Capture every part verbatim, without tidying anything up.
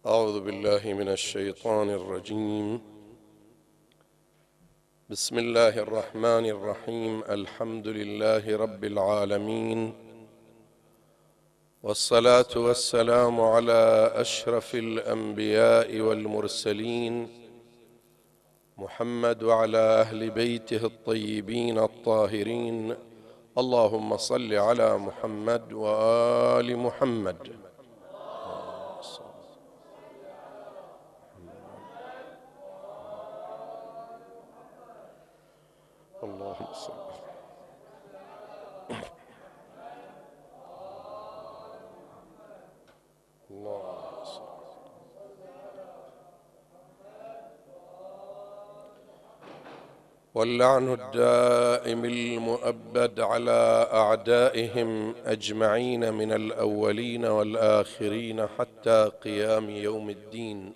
أعوذ بالله من الشيطان الرجيم. بسم الله الرحمن الرحيم. الحمد لله رب العالمين، والصلاة والسلام على أشرف الأنبياء والمرسلين محمد وعلى أهل بيته الطيبين الطاهرين. اللهم صل على محمد وآل محمد. اللهم صل. اللهم صل. واللعن الدائم المؤبد على أعدائهم أجمعين من الأولين والآخرين حتى قيام يوم الدين.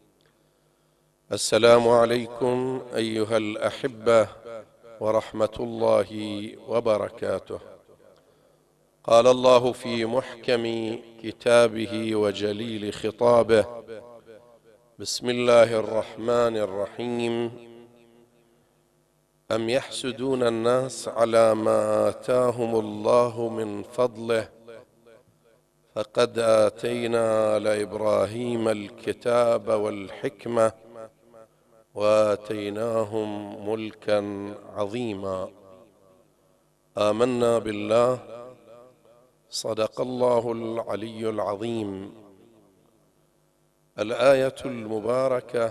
السلام عليكم أيها الأحبة ورحمة الله وبركاته. قال الله في محكم كتابه وجليل خطابه: بسم الله الرحمن الرحيم. أم يحسدون الناس على ما آتاهم الله من فضله فقد آتينا آل إبراهيم الكتاب والحكمة وآتيناهم ملكا عظيما. آمنا بالله، صدق الله العلي العظيم. الآية المباركة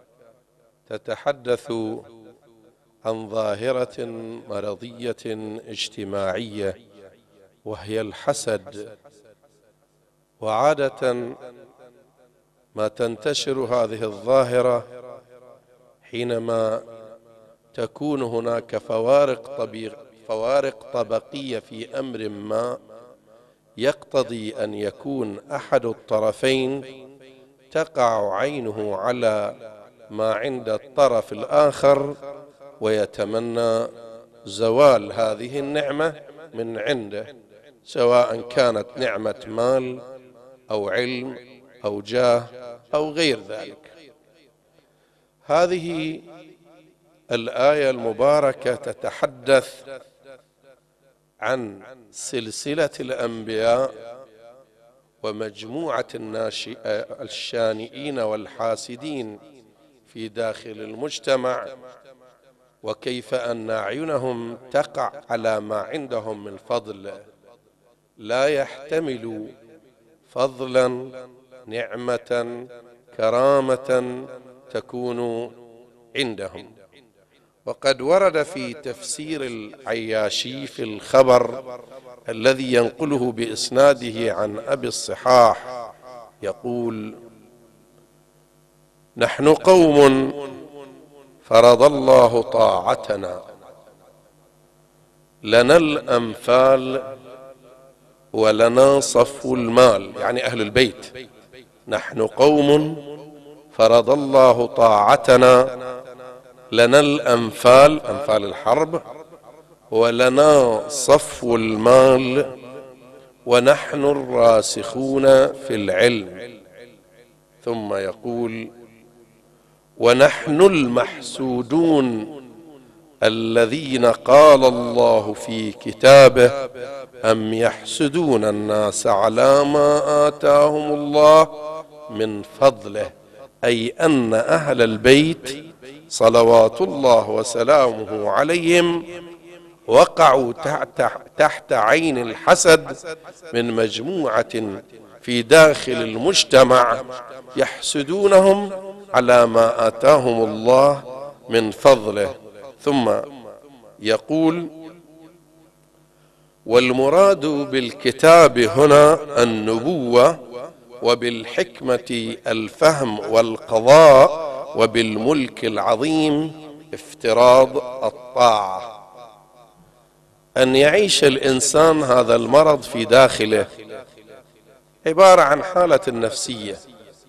تتحدث عن ظاهرة مرضية اجتماعية وهي الحسد. وعادة ما تنتشر هذه الظاهرة حينما تكون هناك فوارق طبيعية فوارق طبقية في أمر ما يقتضي أن يكون أحد الطرفين تقع عينه على ما عند الطرف الآخر ويتمنى زوال هذه النعمة من عنده، سواء كانت نعمة مال أو علم أو جاه أو غير ذلك. هذه الآية المباركة تتحدث عن سلسلة الأنبياء ومجموعة الشانئين والحاسدين في داخل المجتمع، وكيف أن أعينهم تقع على ما عندهم من فضل لا يحتمل فضلا، نعمة، كرامة تكون عندهم. وقد ورد في تفسير العياشي في الخبر الذي ينقله بإسناده عن أبي الصحاح يقول: نحن قوم فرض الله طاعتنا، لنا الأنفال ولنا صفو المال، يعني أهل البيت. نحن قوم فرض الله طاعتنا، لنا الأنفال، أنفال الحرب، ولنا صفو المال، ونحن الراسخون في العلم. ثم يقول: ونحن المحسودون الذين قال الله في كتابه: أم يحسدون الناس على ما آتاهم الله من فضله، أي أن أهل البيت صلوات الله وسلامه عليهم وقعوا تحت, تحت عين الحسد من مجموعة في داخل المجتمع يحسدونهم على ما آتاهم الله من فضله. ثم يقول: والمراد بالكتاب هنا النبوة، وبالحكمة الفهم والقضاء، وبالملك العظيم افتراض الطاعة. أن يعيش الإنسان هذا المرض في داخله عبارة عن حالة نفسية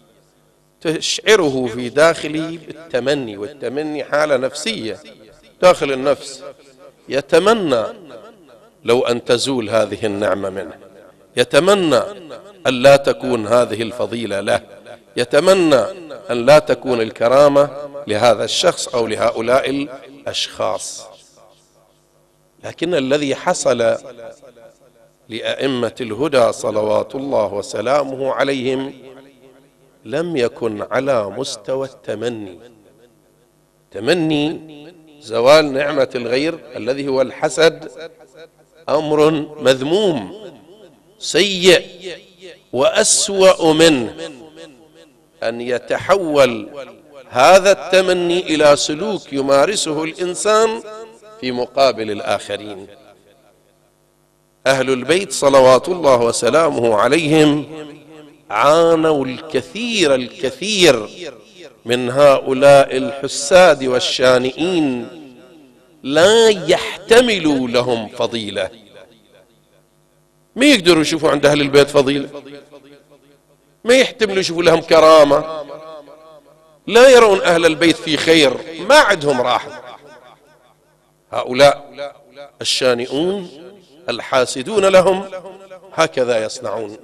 تشعره في داخله بالتمني، والتمني حالة نفسية داخل النفس، يتمنى لو أن تزول هذه النعمة منه، يتمنى أن لا تكون هذه الفضيلة له، يتمنى أن لا تكون الكرامة لهذا الشخص أو لهؤلاء الأشخاص. لكن الذي حصل لأئمة الهدى صلوات الله وسلامه عليهم لم يكن على مستوى التمني. تمني زوال نعمة الغير الذي هو الحسد أمر مذموم سيء، وأسوأ منه أن يتحول هذا التمني إلى سلوك يمارسه الإنسان في مقابل الآخرين. أهل البيت صلوات الله وسلامه عليهم عانوا الكثير الكثير من هؤلاء الحساد والشانئين لا يحتملوا لهم فضيلة. ما يقدروا يشوفوا عند أهل البيت فضيلة، ما يحتملوا يشوفوا لهم كرامة، لا يرون أهل البيت في خير، ما عندهم راحة. هؤلاء الشانئون الحاسدون لهم هكذا يصنعون.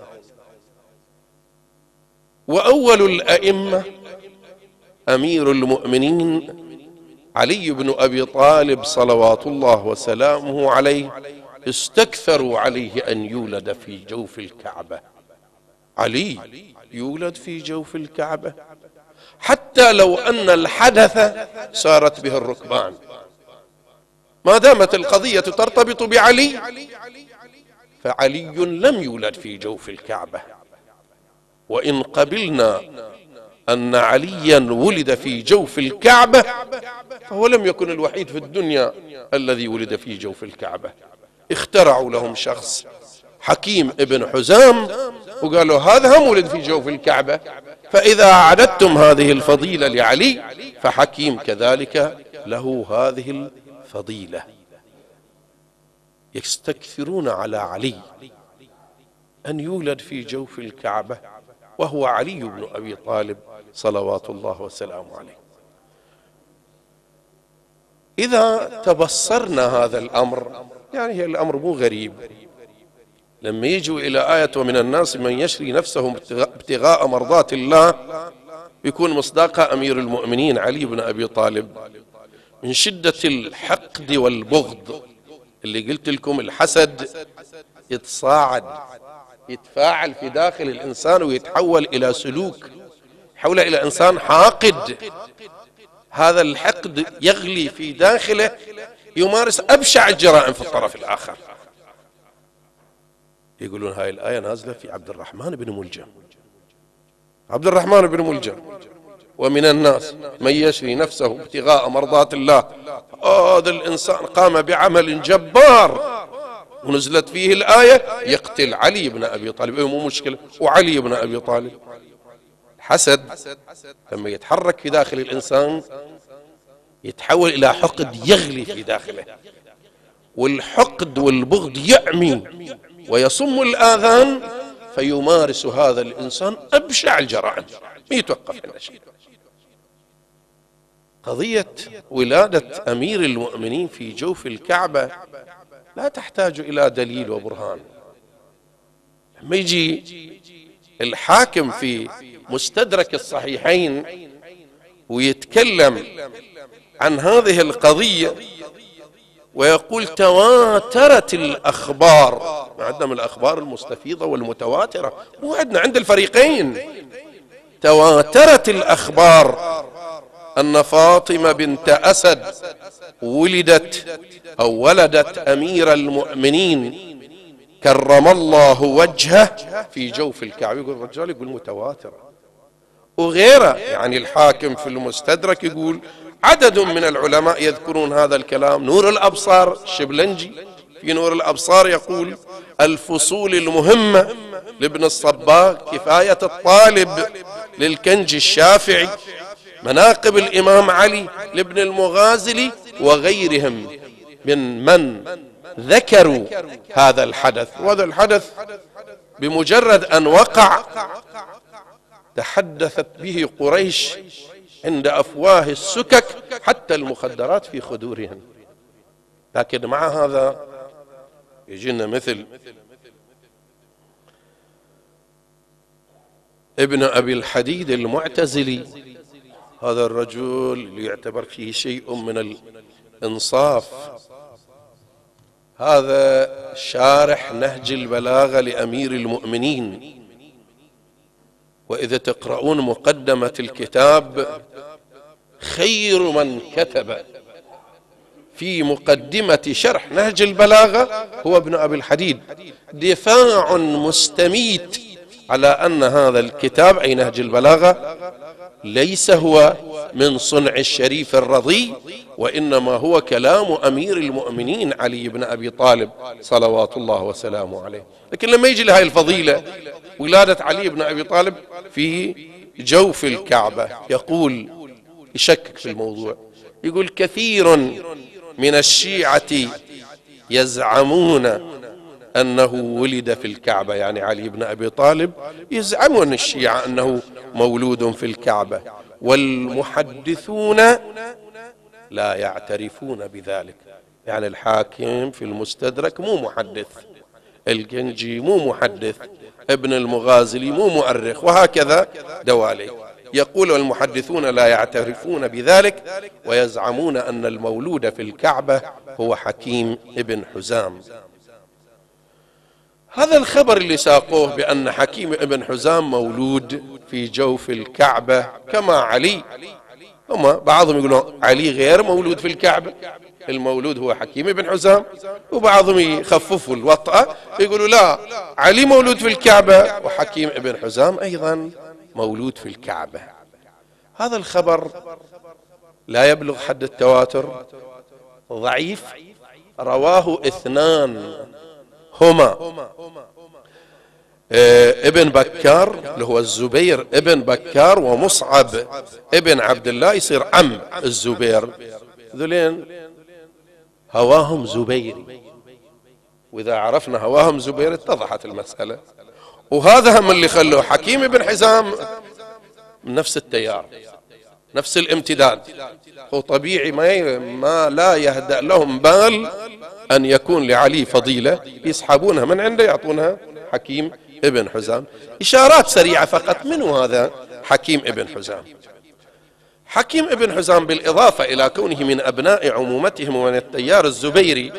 وأول الأئمة أمير المؤمنين علي بن أبي طالب صلوات الله وسلامه عليه استكثروا عليه أن يولد في جوف الكعبة. علي يولد في جوف الكعبة حتى لو أن الحدث سارت به الركبان، ما دامت القضية ترتبط بعلي فعلي لم يولد في جوف الكعبة. وإن قبلنا أن عليا ولد في جوف الكعبة فهو لم يكن الوحيد في الدنيا الذي ولد في جوف الكعبة. اخترعوا لهم شخص حكيم ابن حزام وقالوا هذا هم ولد في جوف الكعبة، فإذا أعددتم هذه الفضيلة لعلي فحكيم كذلك له هذه الفضيلة. يستكثرون على علي أن يولد في جوف الكعبة وهو علي بن أبي طالب صلوات الله وسلامه عليه. إذا تبصرنا هذا الأمر، يعني هي الأمر مو غريب، لما يجوا إلى آية ومن الناس من يشري نفسه ابتغاء مرضات الله يكون مصداقها أمير المؤمنين علي بن أبي طالب. من شدة الحقد والبغض اللي قلت لكم الحسد يتصاعد يتفاعل في داخل الإنسان ويتحول إلى سلوك، يحول إلى إنسان حاقد. هذا الحقد يغلي في داخله يمارس أبشع الجرائم في الطرف الآخر. يقولون هاي الآية نازلة في عبد الرحمن بن ملجم. عبد الرحمن بن ملجم ومن الناس من يشري نفسه ابتغاء مرضات الله. هذا الإنسان قام بعمل جبار ونزلت فيه الآية يقتل علي بن أبي طالب. إيه مو مشكلة، وعلي بن أبي طالب. حسد لما يتحرك في داخل الإنسان يتحول إلى حقد يغلي في داخله، والحقد والبغض يعمي ويصم الآذان فيمارس هذا الإنسان أبشع الجرائم، ما يتوقف عن شيء. قضية ولادة أمير المؤمنين في جوف الكعبة لا تحتاج إلى دليل وبرهان. لما يجي الحاكم في مستدرك الصحيحين ويتكلم عن هذه القضية ويقول تواترت الأخبار، عندنا من الأخبار المستفيضة والمتواترة، مو عندنا عند الفريقين. تواترت الأخبار أن فاطمة بنت أسد ولدت أو ولدت أمير المؤمنين كرم الله وجهه في جوف الكعبة. يقول الرجال يقول متواترة وغيره. يعني الحاكم في المستدرك يقول عدد من العلماء يذكرون هذا الكلام. نور الأبصار الشبلنجي في نور الأبصار يقول الفصول المهمة لابن الصباغ، كفاية الطالب للكنجي الشافعي، مناقب الإمام علي لابن المغازلي وغيرهم من من ذكروا هذا الحدث. وهذا الحدث بمجرد أن وقع تحدثت به قريش عند أفواه السكك حتى المخدرات في خدورهم. لكن مع هذا يجينا مثل ابن أبي الحديد المعتزلي، هذا الرجل اللي يعتبر فيه شيء من الإنصاف، هذا شارح نهج البلاغة لأمير المؤمنين. وإذا تقرؤون مقدمة الكتاب، خير من كتب في مقدمة شرح نهج البلاغة هو ابن أبي الحديد، دفاع مستميت على أن هذا الكتاب أي نهج البلاغة ليس هو من صنع الشريف الرضي، وإنما هو كلام أمير المؤمنين علي بن أبي طالب صلوات الله وسلامه عليه. لكن لما يجي لهذه الفضيلة، ولادة علي بن أبي طالب في جوف الكعبة، يقول يشكك في الموضوع، يقول كثير من الشيعة يزعمون أنه ولد في الكعبة، يعني علي بن أبي طالب يزعمون الشيعة أنه مولود في الكعبة، والمحدثون لا يعترفون بذلك. يعني الحاكم في المستدرك مو محدث، الجنجي مو محدث، ابن المغازلي مو مؤرخ، وهكذا دوالي. يقول المحدثون لا يعترفون بذلك، ويزعمون أن المولود في الكعبة هو حكيم ابن حزام. هذا الخبر اللي ساقوه بأن حكيم ابن حزام مولود في جوف الكعبة كما علي، هم بعضهم يقولون علي غير مولود في الكعبة، المولود هو حكيم ابن حزام، وبعضهم يخففوا الوطأة يقولوا لا، علي مولود في الكعبة وحكيم ابن حزام أيضا مولود في الكعبة. هذا الخبر لا يبلغ حد التواتر، ضعيف، رواه اثنان هما ابن بكار اللي هو الزبير ابن بكار، ومصعب ابن عبد الله يصير عم الزبير، ذلين هواهم زبيري، وإذا عرفنا هواهم زبيري اتضحت المسألة. وهذا هم اللي خلوه حكيم ابن حزام من نفس التيار، نفس الامتداد. هو طبيعي ما, ما لا يهدأ لهم بال أن يكون لعلي فضيلة، يسحبونها من عنده يعطونها حكيم ابن حزام. إشارات سريعة فقط، منو هذا حكيم ابن حزام؟ حكيم ابن حزام بالإضافة إلى كونه من أبناء عمومتهم ومن التيار الزبيري،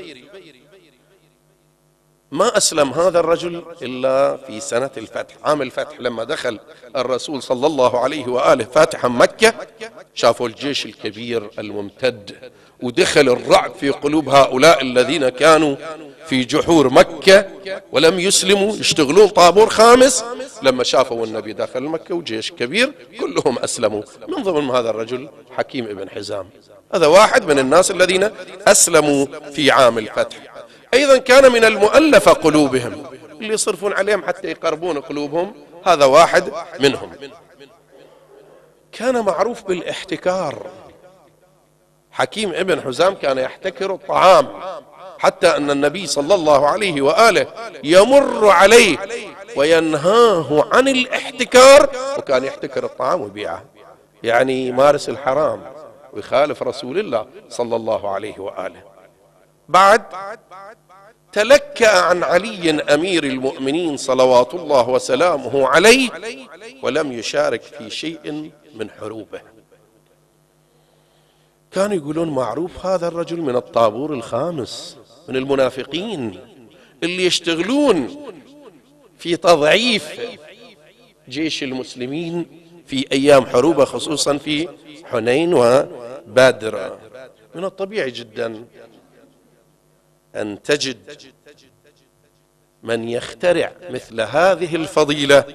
ما أسلم هذا الرجل إلا في سنة الفتح، عام الفتح، لما دخل الرسول صلى الله عليه وآله فاتحا مكة، شافوا الجيش الكبير الممتد، ودخل الرعب في قلوب هؤلاء الذين كانوا في جحور مكة ولم يسلموا، يشتغلون طابور خامس. لما شافوا النبي داخل مكة وجيش كبير كلهم أسلموا، من ضمن هذا الرجل حكيم ابن حزام. هذا واحد من الناس الذين أسلموا في عام الفتح. أيضا كان من المؤلفة قلوبهم، اللي يصرفون عليهم حتى يقربون قلوبهم، هذا واحد منهم. كان معروف بالاحتكار، حكيم ابن حزام كان يحتكر الطعام، حتى أن النبي صلى الله عليه وآله يمر عليه وينهاه عن الاحتكار، وكان يحتكر الطعام ويبيعه، يعني يمارس الحرام ويخالف رسول الله صلى الله عليه وآله. بعد تلكأ عن علي أمير المؤمنين صلوات الله وسلامه عليه، ولم يشارك في شيء من حروبه. كانوا يقولون معروف هذا الرجل من الطابور الخامس، من المنافقين اللي يشتغلون في تضعيف جيش المسلمين في أيام حروبه، خصوصا في حنين وبدر. من الطبيعي جدا أن تجد من يخترع مثل هذه الفضيلة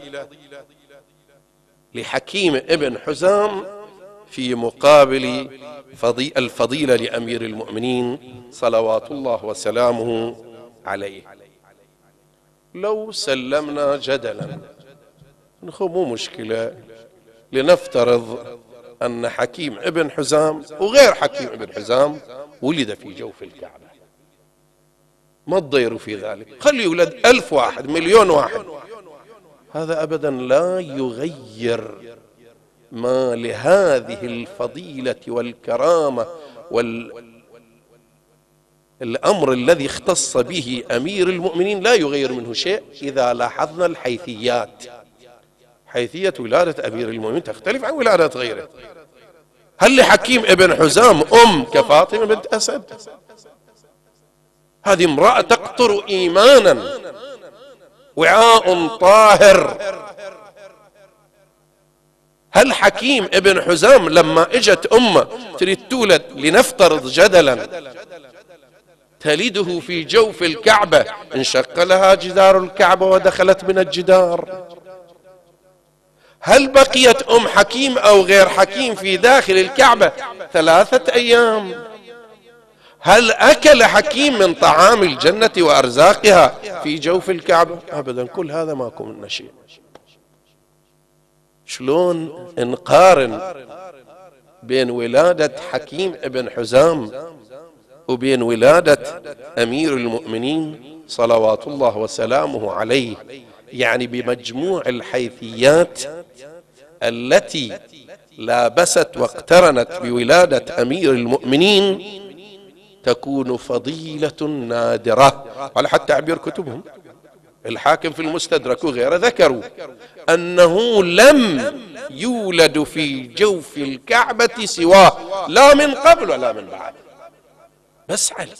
لحكيم ابن حزام في مقابل الفضيلة لأمير المؤمنين صلوات الله وسلامه عليه. لو سلمنا جدلا، مو مشكلة، لنفترض أن حكيم ابن حزام وغير حكيم ابن حزام ولد في جوف الكعبة، ما تضيروا في ذلك، خلي يولد ألف واحد، مليون واحد، هذا أبدا لا يغير ما لهذه الفضيلة والكرامة والأمر الذي اختص به أمير المؤمنين، لا يغير منه شيء إذا لاحظنا الحيثيات. حيثية ولادة أمير المؤمنين تختلف عن ولادة غيره. هل لحكيم ابن حزام أم كفاطمة بنت أسد؟ هذه امرأة تقطر إيمانا، وعاء طاهر. هل حكيم ابن حزام لما اجت أمه تريد تولد، لنفترض جدلا، تلده في جوف الكعبة، انشق لها جدار الكعبة ودخلت من الجدار؟ هل بقيت أم حكيم أو غير حكيم في داخل الكعبة ثلاثة أيام؟ هل أكل حكيم من طعام الجنة وأرزاقها في جوف الكعبة؟ أبدا، كل هذا ماكو منه شيء. شلون نقارن بين ولادة حكيم ابن حزام وبين ولادة أمير المؤمنين صلوات الله وسلامه عليه؟ يعني بمجموع الحيثيات التي لابست واقترنت بولادة أمير المؤمنين تكون فضيلة نادرة. على حتى تعبير كتبهم، الحاكم في المستدرك وغيره ذكروا أنه لم يولد في جوف الكعبة سواه، لا من قبل ولا من بعد، بس علي،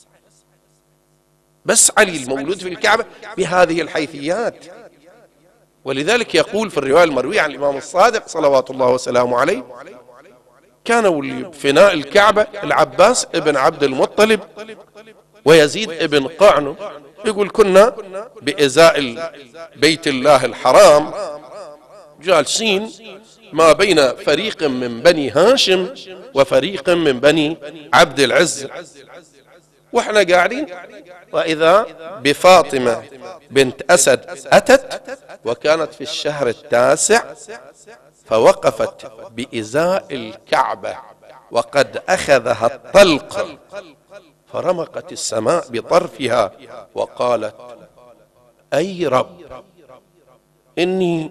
بس علي المولود في الكعبة بهذه الحيثيات. ولذلك يقول في الرواية المروية عن الإمام الصادق صلوات الله وسلامه عليه: كانوا فناء الكعبة العباس ابن عبد المطلب ويزيد ابن قعنو، يقول كنا بإزاء بيت الله الحرام جالسين ما بين فريق من بني هاشم وفريق من بني عبد العز، واحنا قاعدين وإذا بفاطمة بنت أسد أتت، وكانت في الشهر التاسع، فوقفت بإزاء الكعبة وقد أخذها الطلق، فرمقت السماء بطرفها وقالت: أي رب، إني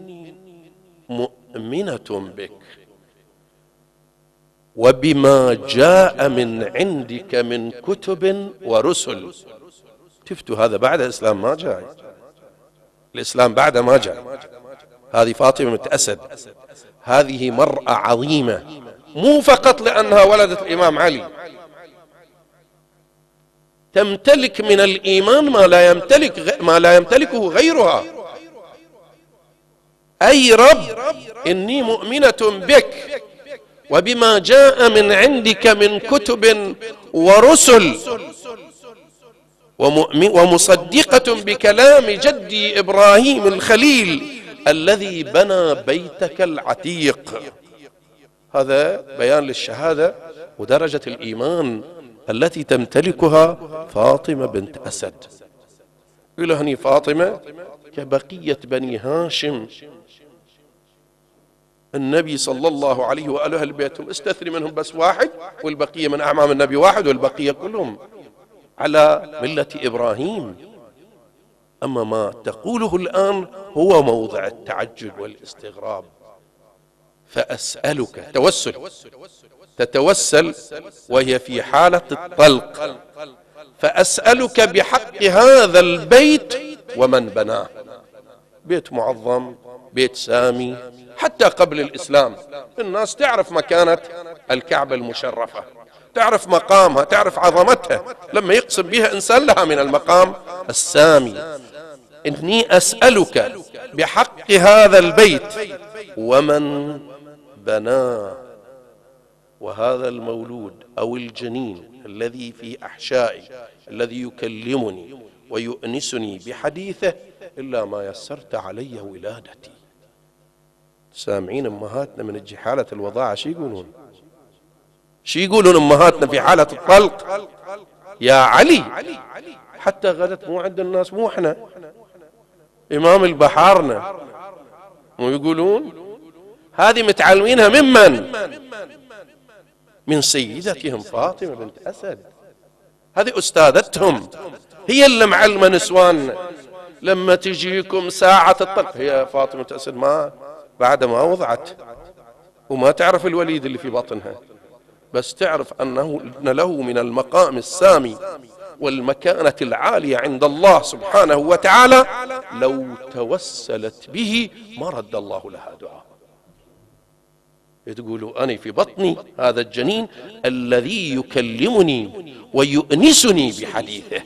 مؤمنة بك وبما جاء من عندك من كتب ورسل. شفتوا هذا بعد الإسلام ما جاء، الإسلام بعد ما جاء. هذه فاطمة بنت أسد، هذه مرأة عظيمة، مو فقط لأنها ولدت الإمام علي، تمتلك من الإيمان ما لا يمتلك ما لا يمتلكه غيرها. أي رب، إني مؤمنة بك وبما جاء من عندك من كتب ورسل، ومصدقة بكلام جدي إبراهيم الخليل الذي بنى بيتك العتيق. هذا بيان للشهادة ودرجة الإيمان التي تمتلكها فاطمة بنت أسد. يقول هني فاطمة كبقية بني هاشم، النبي صلى الله عليه وآله البيت استثني منهم بس واحد، والبقية من أعمام النبي واحد، والبقية كلهم على ملة إبراهيم. أما ما تقوله الآن هو موضع التعجب والاستغراب. فأسألك، توسل، تتوسل وهي في حالة الطلق، فأسألك بحق هذا البيت ومن بناه. بيت معظم، بيت سامي، حتى قبل الإسلام الناس تعرف مكانة الكعبة المشرفة، تعرف مقامها، تعرف عظمتها، لما يقسم بها إنسان لها من المقام السامي. إني أسألك بحق هذا البيت ومن بناه، وهذا المولود أو الجنين الذي في أحشائي الذي يكلمني ويؤنسني بحديثه إلا ما يسرت علي ولادتي. سامعين أمهاتنا من حالة الوضاعة شي يقولون؟ شي يقولون أمهاتنا في حالة الطلق؟ يا علي، حتى غدت مو عند الناس، مو احنا، إمام البحارنا مو يقولون؟ هذه متعلمينها ممن؟ من سيدتهم فاطمة بنت أسد، هذه أستاذتهم، هي اللي معلمة نسوان. لما تجيكم ساعة الطلق، هي فاطمة بنت أسد ما بعد ما وضعت وما تعرف الوليد اللي في بطنها، بس تعرف أنه له من المقام السامي والمكانة العالية عند الله سبحانه وتعالى لو توسلت به ما رد الله لها دعاء. تقول أنا في بطني هذا الجنين الذي يكلمني ويؤنسني بحديثه.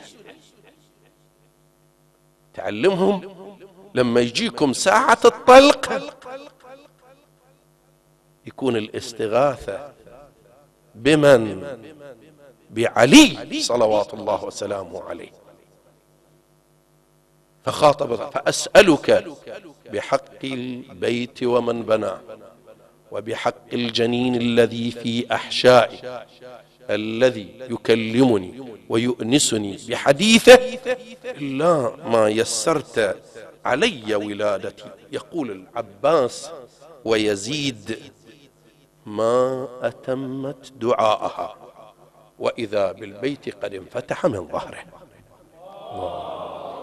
تعلمهم لما يجيكم ساعة الطلق يكون الاستغاثة بمن؟ بعلي صلوات الله وسلامه عليه. فخاطب فأسألك بحق البيت ومن بناه، وبحق الجنين الذي في أحشائي الذي يكلمني ويؤنسني بحديثه إلا ما يسرت علي ولادتي. يقول العباس ويزيد ما أتمت دعاءها وإذا بالبيت قد انفتح من ظهره. الله.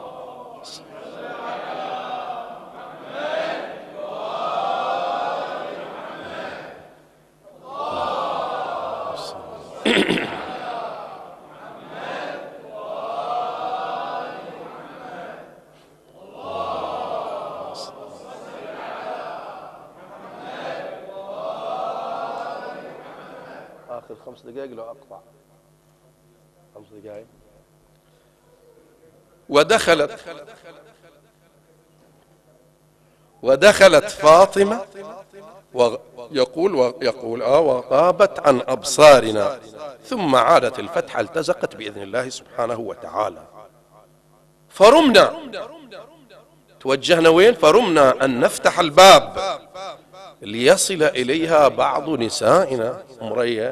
آخر خمس دقائق لو أقطع خمس دقائق. ودخلت ودخلت فاطمة ويقول ويقول آه وغابت عن أبصارنا ثم عادت الفتحة التزقت بإذن الله سبحانه وتعالى. فرمنا، توجهنا وين؟ فرمنا أن نفتح الباب ليصل إليها بعض نسائنا. أمرية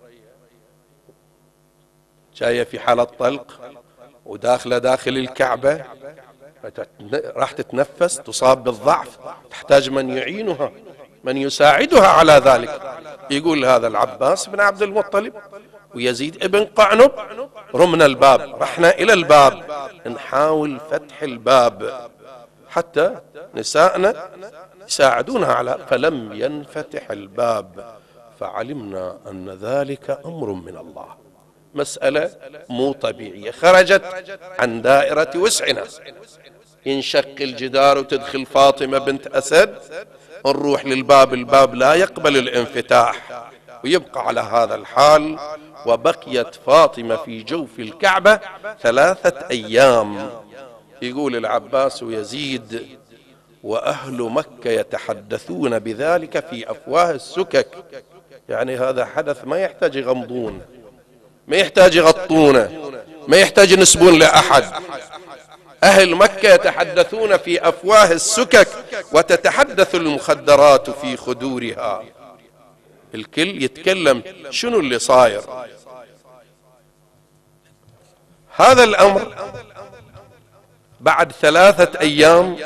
جاية في حالة طلق وداخلة داخل الكعبة، راح تتنفس، تصاب بالضعف، تحتاج من يعينها، من يساعدها على ذلك. يقول هذا العباس بن عبد المطلب ويزيد ابن قعنب رمنا الباب، رحنا إلى الباب نحاول فتح الباب حتى نساءنا يساعدونها على، فلم ينفتح الباب، فعلمنا أن ذلك أمر من الله، مسألة مو طبيعية، خرجت عن دائرة وسعنا. ينشق الجدار وتدخل فاطمة بنت أسد، نروح للباب، الباب لا يقبل الانفتاح ويبقى على هذا الحال. وبقيت فاطمة في جوف الكعبة ثلاثة أيام. يقول العباس ويزيد وأهل مكة يتحدثون بذلك في أفواه السكك، يعني هذا حدث ما يحتاج يغمضون، ما يحتاج يغطونه، ما يحتاج ينسبون لأحد. أهل مكة يتحدثون في أفواه السكك وتتحدث المخدرات في خدورها. الكل يتكلم شنو اللي صاير. هذا الأمر بعد ثلاثة أيام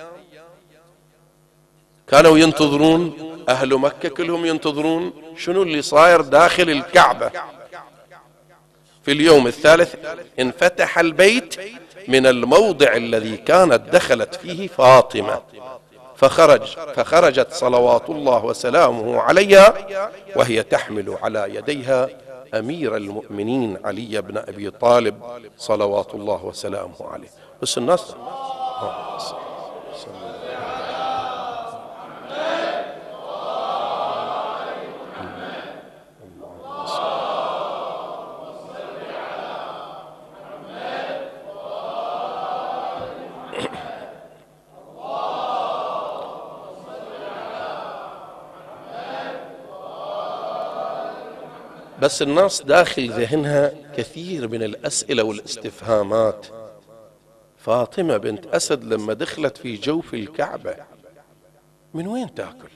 كانوا ينتظرون، أهل مكة كلهم ينتظرون شنو اللي صاير داخل الكعبة. في اليوم الثالث انفتح البيت من الموضع الذي كانت دخلت فيه فاطمة، فخرج فخرجت صلوات الله وسلامه عليها وهي تحمل على يديها أمير المؤمنين علي بن أبي طالب صلوات الله وسلامه عليه. بس الناس بس الناس داخل ذهنها كثير من الأسئلة والاستفهامات. فاطمة بنت أسد لما دخلت في جوف الكعبة من وين تأكل؟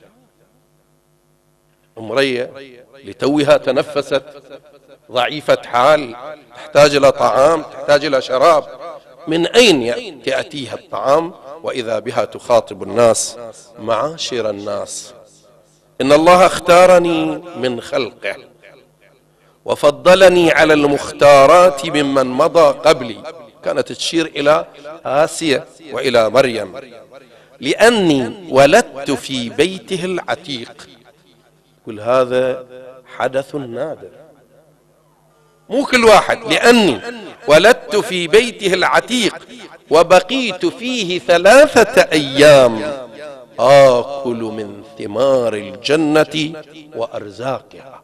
أمرية لتوها تنفست، ضعيفة حال، تحتاج إلى طعام، تحتاج إلى شراب، من أين يأتيها الطعام؟ وإذا بها تخاطب الناس: معاشر الناس، إن الله اختارني من خلقه وفضلني على المختارات ممن مضى قبلي. كانت تشير إلى آسيا وإلى مريم، لأني ولدت في بيته العتيق. كل هذا حدث نادر، مو كل واحد، لأني ولدت في بيته العتيق وبقيت فيه ثلاثة أيام آكل من ثمار الجنة وأرزاقها.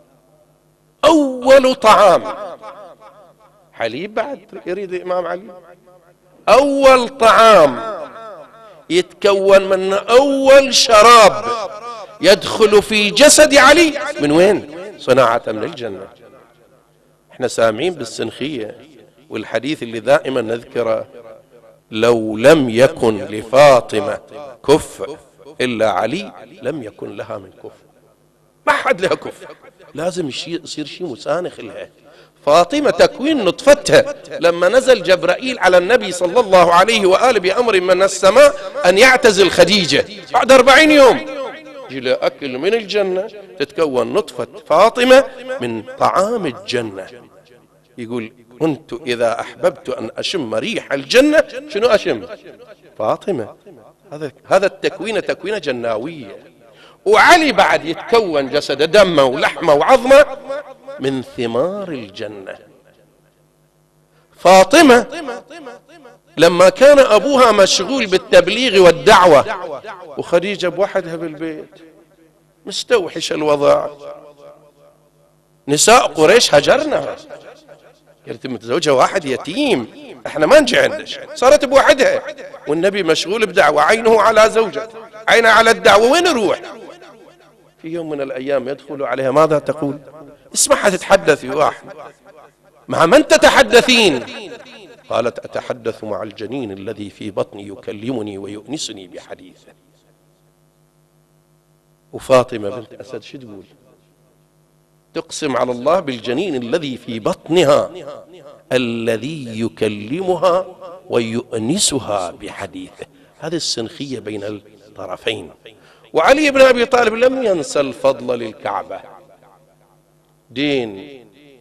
أول طعام حليب، بعد يريد الإمام علي، أول طعام يتكون من أول شراب يدخل في جسد علي من وين؟ صناعة من الجنة. احنا سامعين بالسنخية والحديث اللي دائما نذكره: لو لم يكن لفاطمة كف إلا علي لم يكن لها من كف. ما حد لها كف، لازم يصير شيء مسانخ لها. فاطمة تكوين نطفتها لما نزل جبرائيل على النبي صلى الله عليه وآله بأمر من السماء أن يعتزل خديجة، بعد أربعين يوم جل أكل من الجنة، تتكون نطفة فاطمة من طعام الجنة. يقول: كنت إذا أحببت أن أشم ريح الجنة، شنو أشم؟ فاطمة. هذا هذا التكوين تكوين جناوية. وعلي بعد يتكون جسد دمه ولحمه وعظمه من ثمار الجنة. فاطمة لما كان أبوها مشغول بالتبليغ والدعوة وخديجة بوحدها بالبيت مستوحش الوضع، نساء قريش هجرنها، قالت متزوجة واحد يتيم، احنا ما نجي عندش، صارت بوحدها والنبي مشغول بدعوة، عينه على زوجته، عينه على الدعوة، وين نروح؟ في يوم من الأيام يدخل عليها: ماذا تقول؟ اسمعها تتحدث واحد: مع من تتحدثين؟ قالت: أتحدث مع الجنين الذي في بطني يكلمني ويؤنسني بحديثه. وفاطمة بنت أسد شو تقول؟ تقسم على الله بالجنين الذي في بطنها الذي يكلمها ويؤنسها بحديثه. هذه السنخية بين الطرفين. وعلي بن أبي طالب لم ينسى الفضل للكعبة، دين،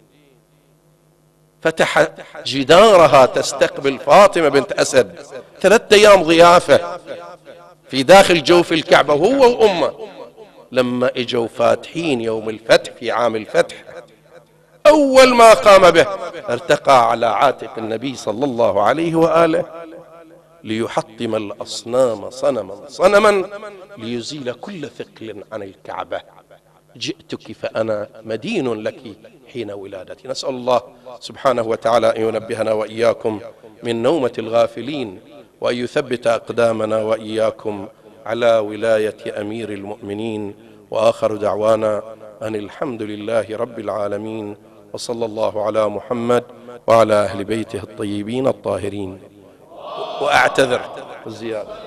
فتح جدارها تستقبل فاطمة بنت أسد ثلاثة أيام ضيافة في داخل جوف الكعبة هو وأمه. لما اجوا فاتحين يوم الفتح في عام الفتح، أول ما قام به ارتقى على عاتق النبي صلى الله عليه وآله ليحطم الأصنام صنما صنما ليزيل كل ثقل عن الكعبة. جئتك فأنا مدين لك حين ولادتي. نسأل الله سبحانه وتعالى أن ينبهنا وإياكم من نومة الغافلين، وأن يثبت أقدامنا وإياكم على ولاية أمير المؤمنين. وآخر دعوانا أن الحمد لله رب العالمين، وصلى الله على محمد وعلى أهل بيته الطيبين الطاهرين. وأعتذر الزيادة.